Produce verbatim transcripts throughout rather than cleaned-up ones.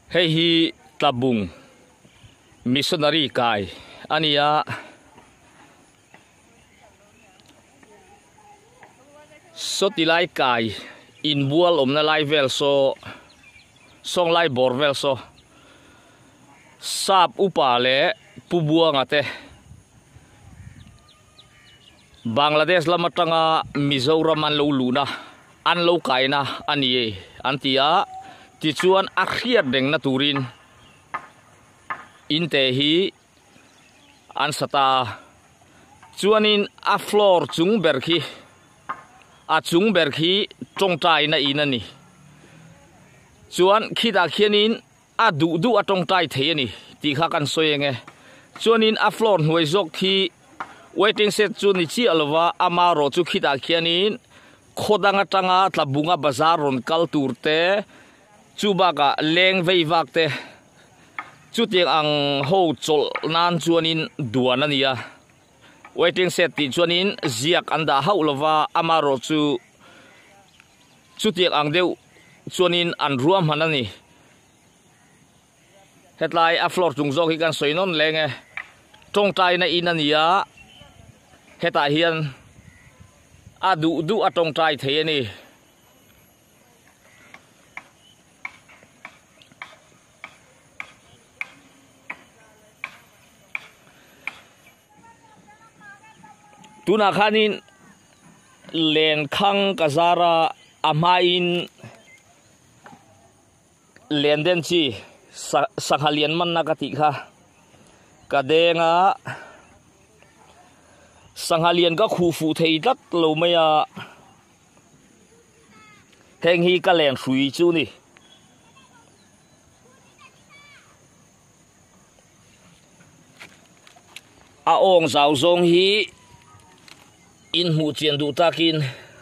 hei hi tlabung missionary kai ania so tilai kai in bual omna lai vel so song lai bor vel so sap upa le pubuang ate Bangladesh lamatanga Mizoram an lo luna an lo kaina anie antia ti chuan a khiat deng na turin in te hi an sata chuanin a floor chung ber khi a chung ber khi tong tai na in ani chuan khida khianin a du du a tong tai the ani ti kha kan soyenge chuanin a floor hnuai zok khi waiting set chu ni chi alwa amaro chu khida khianin khodanga tanga tlabunga bazar ron kal turte chubaga leng veivak te chu tiang ang ho chol nan chuanin duan ania waiting set ti chuanin ziak anda haulova amaro chu chu tiang ang deu chuanin an ruam hanani hetlai a floor chung zok hi kan soinon lenge tong tai na inania heta hian a du du atong tai the ni tuna khanin len khang kazara amain lenden chi sakhalian man na kati kha kadenga sanghalian ka khu fu thei tat lo maya heng hi ka len hrui chu ni a ong zau zong hi in mu chian du takin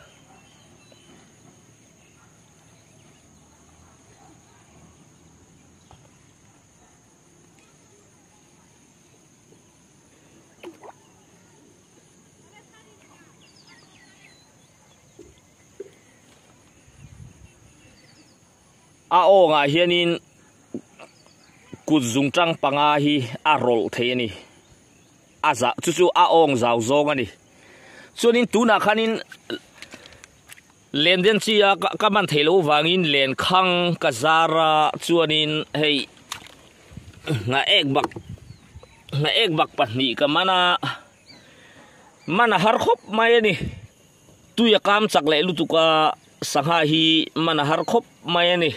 a onga hianin kuzung tang panga hi a rol theani aza chu chu a ong zau zong ani chuanin tuna khanin lenden chia ka man thelo wangin len khang kazara chuanin hei nga ek bak nga ek bak pahni ka mana mana har khop mai ani tu ya kam chak le lutuka sangha hi mana har khop mai ani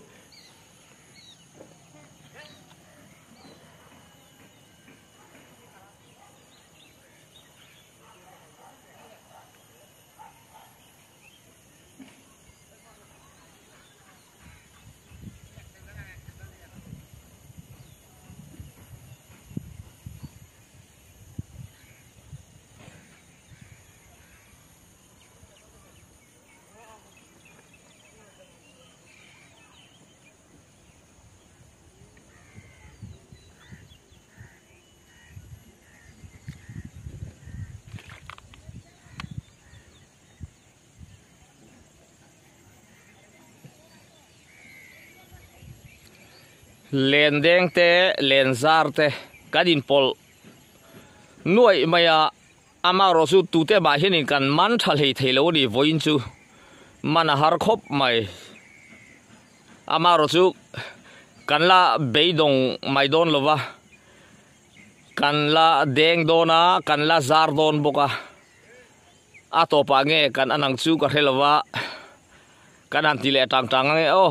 len deng te len zar te kadin pol nuai maya amaro su tu te ba hianin kan man thal hei thelo ni voin chu mana har khop mai amaro chu kan la beidong mai don lova kan la deng dona kan la zar don boka ato pa nge kan anang chu ka helova kan an tile tang tang nge o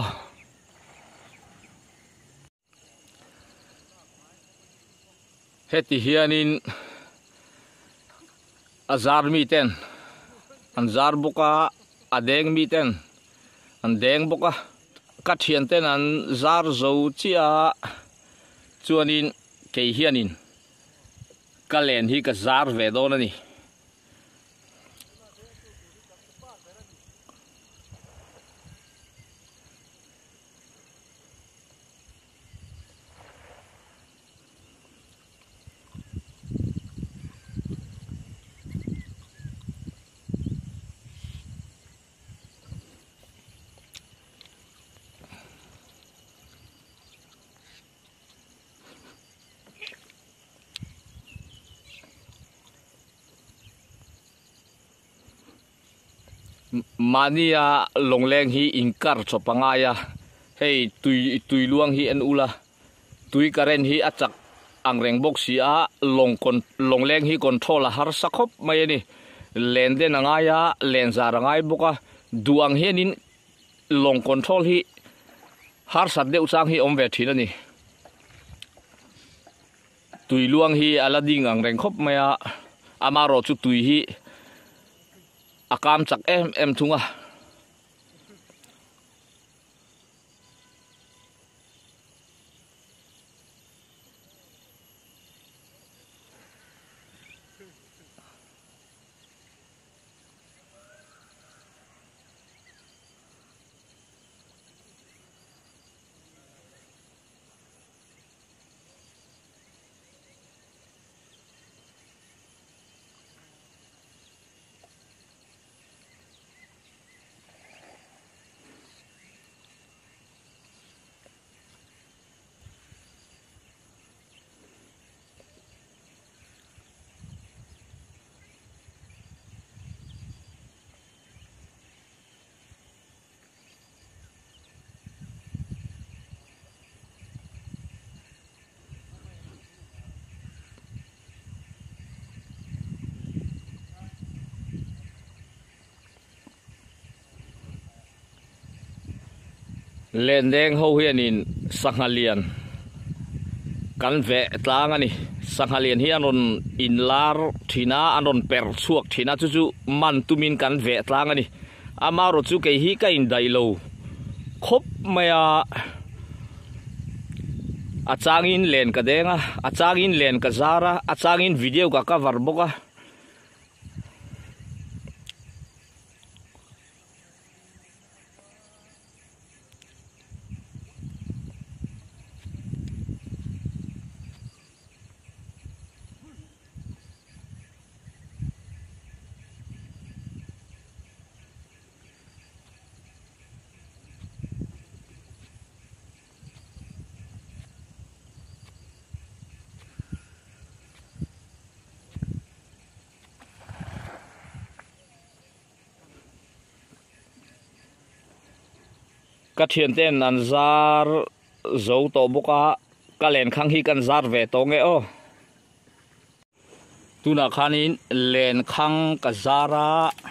heti hianin azar mi ten an zar boka adeng mi ten an deng boka ka thian ten an zar zo chia chuanin ke hianin ka len hi ka zar ve don ani mania long leng hi inkar chopangaya hei tui tui luang hi an ula tui karen hi achak angreng box hi a long kon long leng hi control har sakhop mai ni len den angaya len zar angai boka duang hianin long control hi har sat deuh chang hi om ve thina ni tui luang hi alading angreng khop maya amaro chu tui hi akam chak em em thunga len deng ho hianin sanghalian kan ve tlang ani sanghalian hi anon inlar thina anon per chuak thina chu chu man tumin kan ve tlang ani amaro chu ke hi ka in dailo khop maya achangin len ka denga achangin len ka zara achangin video ka cover boka ka thian ten an zar zo to boka ka len khang hi kan zar ve to nge o tuna khanin len khang ka zara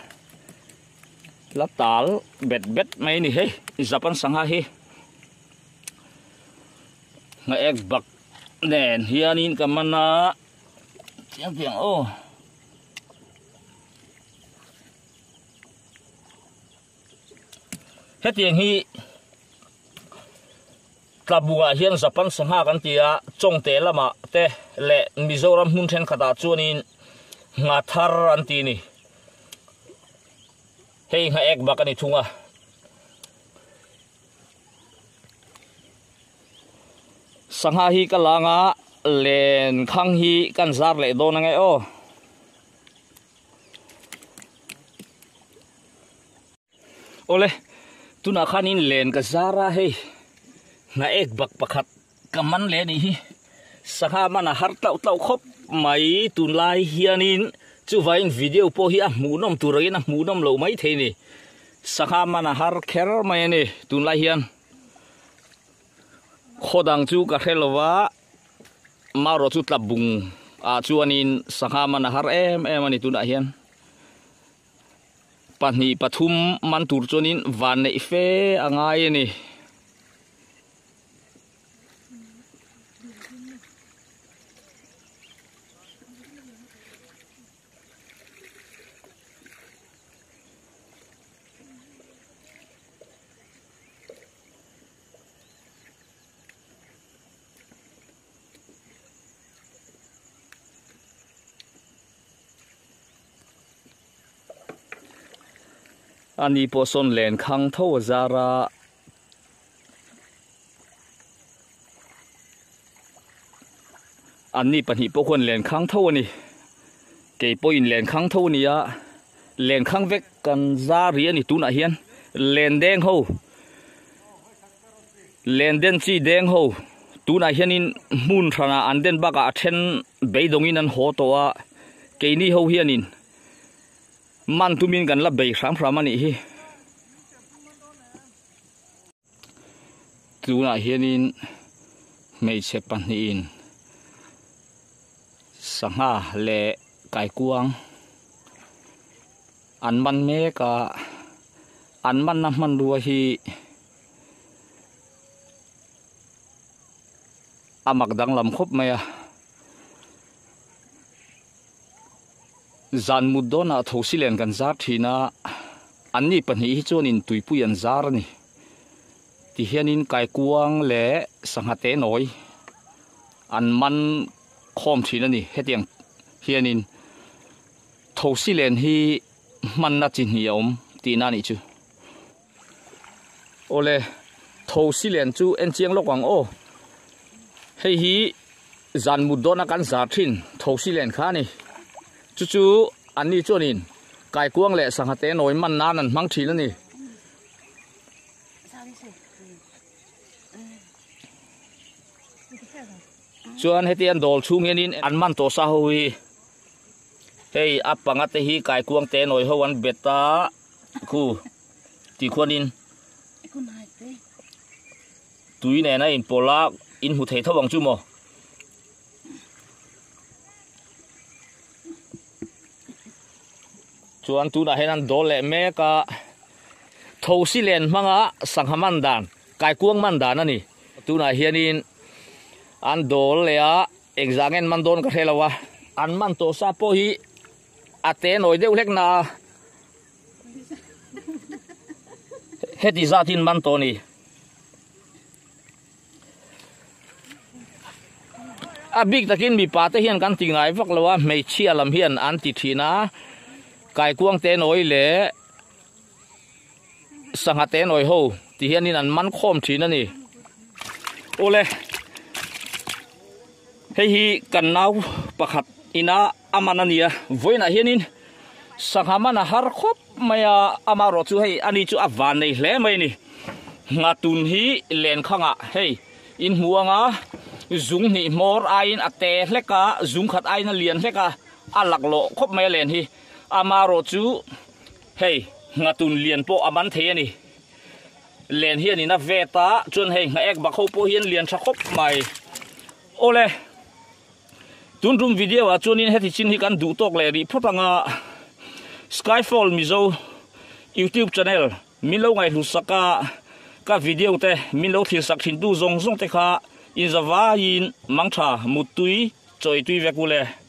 la tal bet bet mai ni he japan sangha hi nga ek bak nen hianin ka mana tiang tiang o he tiang hi tlabua hian japan sangha kan tia chongte lama te le mizoram hun then khata chuanin nga thar an ti ni hei nga ek bakani thunga sangha hi kalanga len khang hi kan zar le do na ngai o ole tuna khanin len ka zara hei nga ek bak pakhat kaman le ni hi sangha mana har tau tau khop mai tun lai hianin chu vain video po hi a munom turin a munom lo mai the ni sangha mana har kher mai ni tun lai hian khodang chu ka khelowa maro chu tlabung a chuanin sangha mana har em em ani tun a hian pani pathum man tur chonin van nei fe angai ni ani poson len khang tho zara ani pani pokon len khang tho ni ke poin len khang tho ni ya len khang vek kan zari ani tuna hian len deng ho len den chi deng ho tuna hianin mun thana an den baka athen beidongin an ho to a ke ni ho hianin man tumin kan la bei ram ram ani hi tuna hianin mei che pan ni in sanga le kai kuang an man me ka an man na man du hi amak dang lam khop maya zan mudona thosilen kan zar thina anni pani hi chon in tuipu yan zar ni ti hianin kai kuang le sangate noi an man khom thina ni hetiang hianin thosilen hi man na chin hi om ti na ni chu ole thosilen chu en chiang lokwang o hei hi zan mudona kan zar thin thosilen kha ni chu chu ani chonin kai kuang le sangate noi man na nan mang thila ni chuan hetian dol chung hianin an man to sa hui hei apanga te hi kai kuang te noi ho wan beta khu ti khonin tui ne na in pola in hu thei thawang chu mo chuan tu na henan dol le me ka thosilen manga sanghaman dan kai kuang man dan ani tu na hianin an dol le a examen man don ka thelawa an man to sa po hi ate noi deu lek na heti zatin man to ni a big takin mi pa te hian kan tingai vak lawa mei chi alam hian an ti thina kai kuang te noi le sanga te noi ho ti hianin an man khom thina ni ole hei hi kan nau pakhat ina amanania voina hianin sanghamana har khop maya amaro chu hei ani chu awan nei hle mai ni ngatun hi len khanga hei in huanga zung ni mor ain ate hleka zung khat aina lian hleka alak lo khop mai len hi amaro chu hei ngatun lian po aman the ni len hian ina veta chun hei nga ek ba kho po hian lian tha khop mai ole tun rum video a chunin heti chin hi kan du tok le ri photanga Skyfall mizo YouTube channel milo ngai lu saka ka video te milo thil sak thin du zong zong te kha in zawa in mangtha mutui choi tui vekule